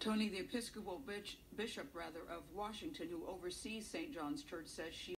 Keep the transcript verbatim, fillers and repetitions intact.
Tony, the Episcopal bishop, rather, of Washington, who oversees Saint John's Church, says she